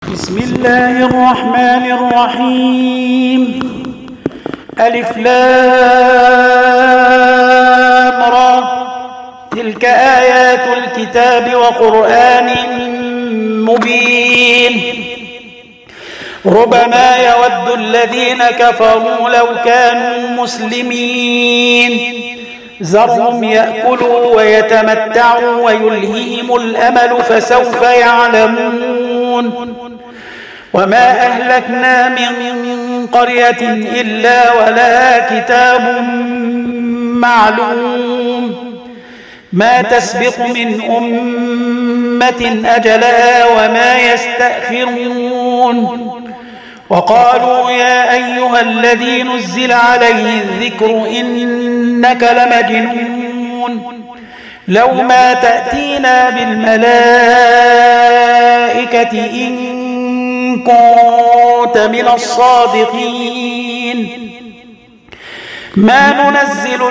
بسم الله الرحمن الرحيم. ألف لام را، تلك آيات الكتاب وقرآن مبين. ربما يود الذين كفروا لو كانوا مسلمين، ذرهم يأكلوا ويتمتعوا ويلهيهم الأمل فسوف يعلمون. وما أهلكنا من قرية إلا ولها كتاب معلوم، ما تسبق من أمة أجلها وما يستأخرون. وقالوا يا أيها الذي نزل عليه الذكر إنك لمجنون، لو ما تأتينا بالملائكة إن كنت من الصادقين. ما ننزل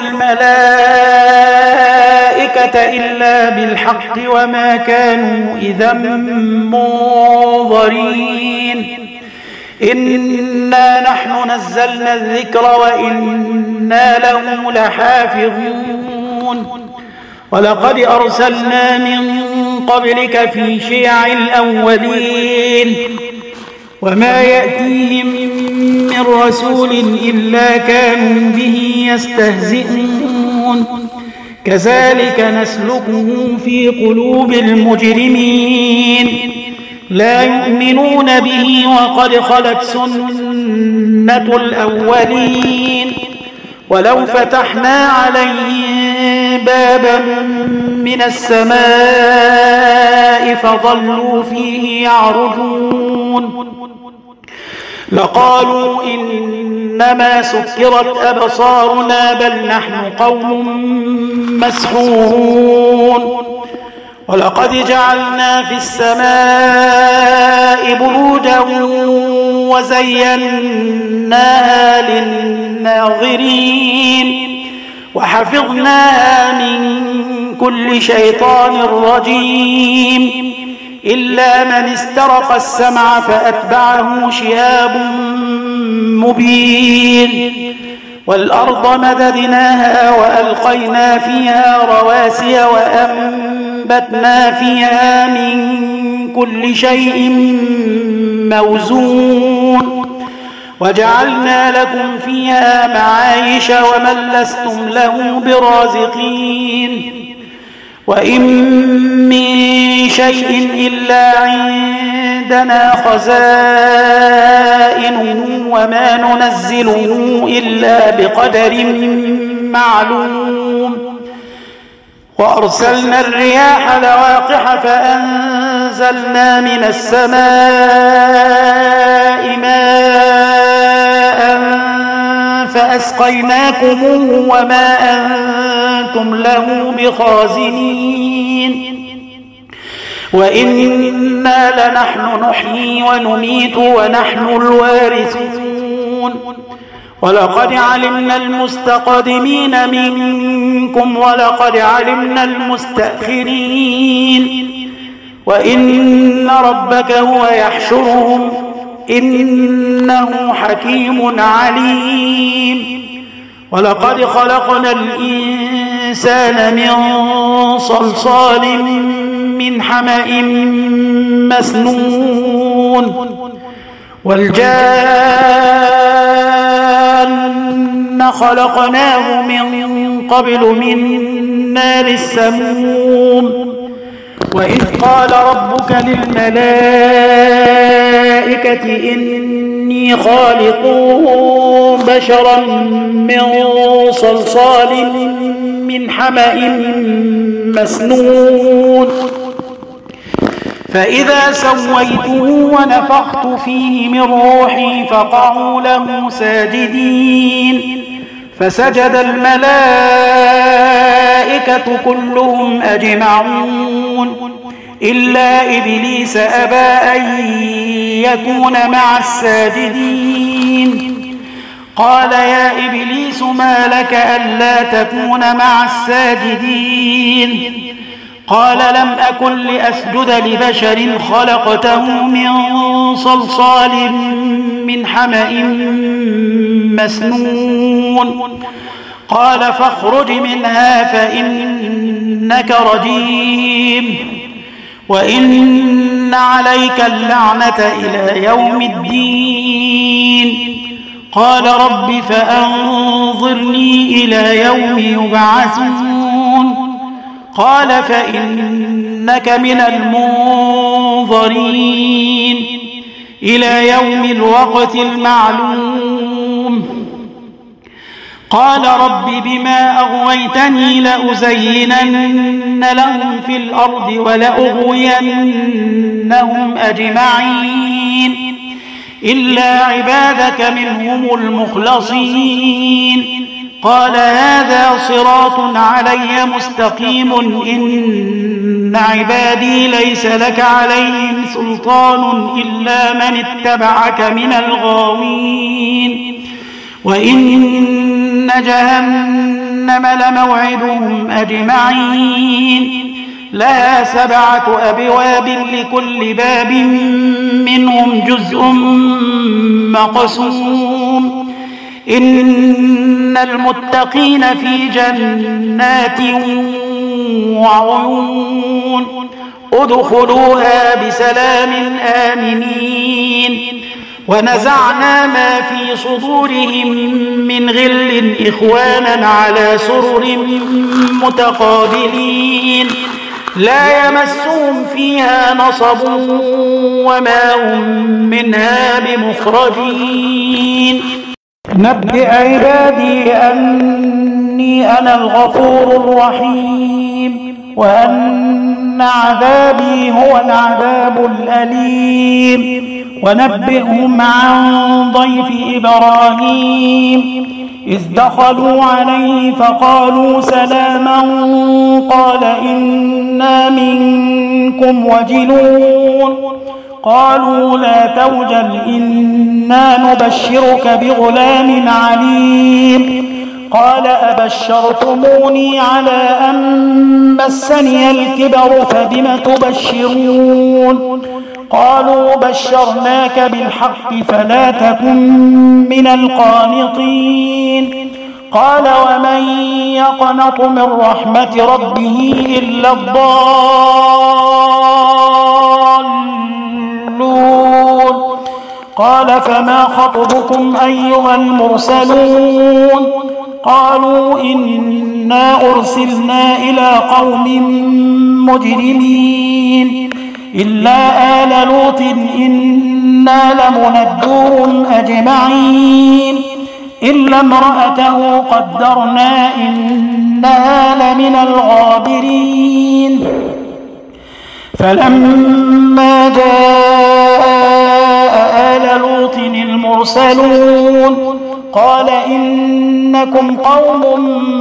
الملائكة إلا بالحق وما كانوا إذا منظرين. إنا نحن نزلنا الذكر وإنا له لحافظون. ولقد أرسلنا من قبلك في شيع الأولين، وما يأتيهم من رسول إلا كانوا به يستهزئون. كذلك نسلكه في قلوب المجرمين، لا يؤمنون به وقد خلت سنة الأولين. ولو فتحنا عليهم بابا من السماء فظلوا فيه يعرجون لقالوا إنما سكرت أبصارنا بل نحن قوم مسحورون. ولقد جعلنا في السماء بروجا وزيناها للناظرين وحفظناها من كل شيطان رجيم إلا من استرق السمع فأتبعه شهاب مبين. والأرض مددناها وألقينا فيها رواسي وأنبتنا فيها من كل شيء موزون. وجعلنا لكم فيها معايش ومن لستم له برازقين. وإن من شيء إلا عندنا خزائنه وما ننزله إلا بقدر معلوم. وأرسلنا الرياح لواقح فأنزلنا من السماء ماء فأسقيناكموه وما أنتم له بخازنين. وإنا لنحن نحيي ونميت ونحن الوارثون. ولقد علمنا المستقدمين منكم ولقد علمنا المستأخرين. وإن ربك هو يحشرهم إنه حكيم عليم. ولقد خلقنا الإنسان من صلصال من حمأ مسنون. والجان خلقناه من قبل من نار السموم. وإذ قال ربك للملائكة إني خالق بشرا من صلصال من حمأ مسنون. فإذا سويته ونفخت فيه من روحي فقعوا له ساجدين. فسجد الملائكة كلهم أجمعون إلا إبليس أبى أن يكون مع الساجدين. قال يا إبليس ما لك ألا تكون مع الساجدين؟ قال لم أكن لأسجد لبشر خلقته من صلصال من حمأ مسنون قال فاخرج منها فإنك رجيم وإن عليك اللعنة إلى يوم الدين قال رب فأنظرني إلى يوم يبعثون قال فإنك من المنظرين إلى يوم الوقت المعلوم قال رب بما أغويتني لأزينن لهم في الأرض ولأغوينهم أجمعين إلا عبادك منهم المخلصين قال هذا صراط علي مستقيم إن عبادي ليس لك عليهم سلطان إلا من اتبعك من الغاوين وإن جهنم لموعدهم أجمعين لها 7 أبواب لكل باب منهم جزء مقسوم إن المتقين في جنات وعيون ادخلوها بسلام آمنين ونزعنا ما في صدورهم من غل إخوانا على سرر متقابلين لا يمسهم فيها نصب وما هم منها بمخرجين نبئ عبادي أني أنا الغفور الرحيم وأن عذابي هو العذاب الأليم ونبئهم عن ضيف إبراهيم إذ دخلوا عليه فقالوا سلاما قال إنا منكم وجلون قالوا لا توجل إنا نبشرك بغلام عليم قال أبشرتموني على أن مسني الكبر فبم تبشرون قالوا بشرناك بالحق فلا تكن من القانطين قال ومن يقنط من رحمة ربه إلا الضالون قال فما خطبكم أيها المرسلون قالوا إنا أرسلنا إلى قوم مجرمين إلا آل لوط إنا لمنجوهم أجمعين إلا امرأته قدرنا إنها لمن الغابرين فلما جاء آل لوط المرسلون قال إنكم قوم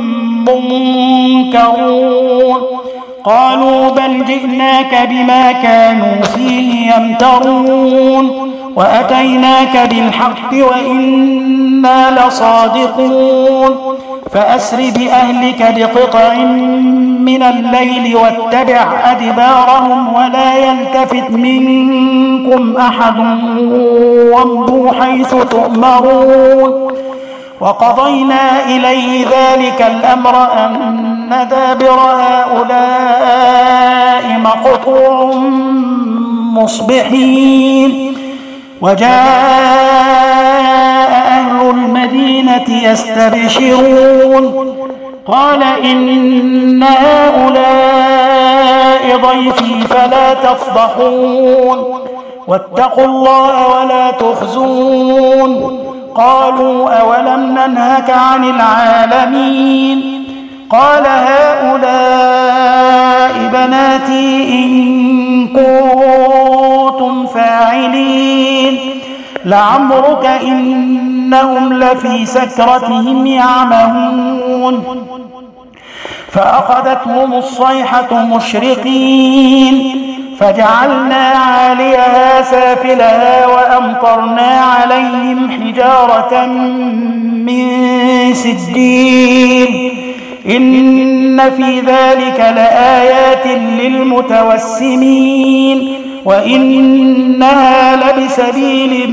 منكرون قالوا بل جئناك بما كانوا فيه يمترون وأتيناك بالحق وإنا لصادقون فأسر بأهلك بقطع من الليل واتبع أدبارهم ولا يلتفت منكم أحد وامضوا حيث تؤمرون وقضينا إليه ذلك الأمر أن دابر هؤلاء مقطوع مصبحين وجاء أهل المدينة يستبشرون قال إن هؤلاء ضيفي فلا تفضحون واتقوا الله ولا تخزون قالوا أولم ننهك عن العالمين قال هؤلاء بناتي إن كنتم فاعلين لعمرك إنهم لفي سكرتهم يعمهون فأخذتهم الصيحة مشرقين فجعلنا عاليها سافلها وأمطرنا عليهم حجارة من سجيل إن في ذلك لآيات للمتوسمين وإنها لبسبيل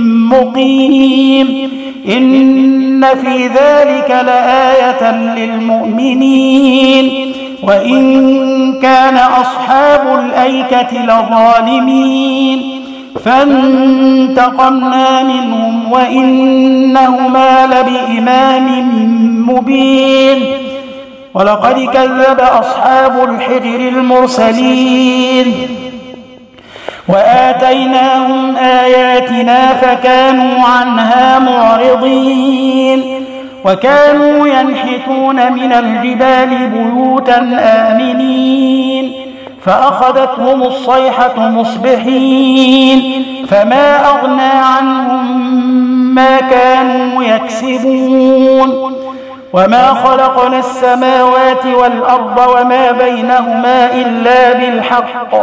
مقيم إن في ذلك لآية للمؤمنين وإن كان أصحاب الأيكة لظالمين فانتقمنا منهم وإنهما لبإمام مبين ولقد كذب أصحاب الحجر المرسلين وآتيناهم آياتنا فكانوا عنها معرضين وكانوا ينحتون من الجبال بيوتا آمنين فأخذتهم الصيحة مصبحين فما أغنى عنهم ما كانوا يكسبون وما خلقنا السماوات والأرض وما بينهما إلا بالحق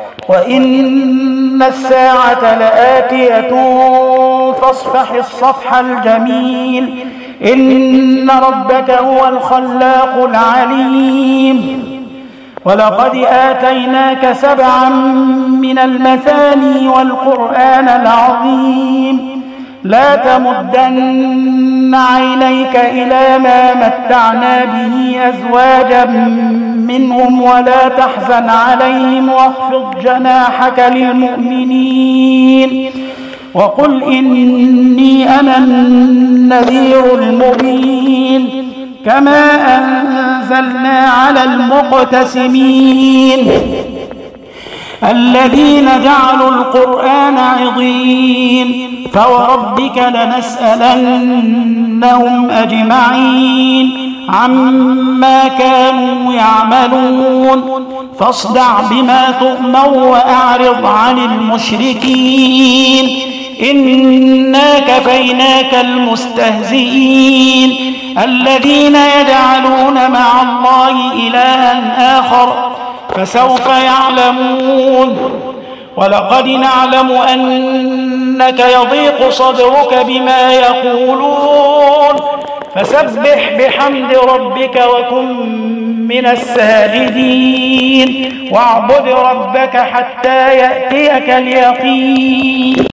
وإن الساعة لآتية فاصفح الصفح الجميل إن ربك هو الخلاق العليم ولقد آتيناك 7 من المثاني والقرآن العظيم لا تمدن عينيك إلى ما متعنا به أزواجا منهم ولا تحزن عليهم واخفض جناحك للمؤمنين وقل إني أنا النذير المبين كما أنزلنا على المقتسمين الذين جعلوا القرآن عضين فوربك لنسألنهم أجمعين عما كانوا يعملون فاصدع بما تؤمر وأعرض عن المشركين إنا كفيناك المستهزئين الذين يجعلون مع الله إلها آخر فسوف يعلمون ولقد نعلم أنك يضيق صدرك بما يقولون فسبح بحمد ربك وكن من الساجدين واعبد ربك حتى يأتيك اليقين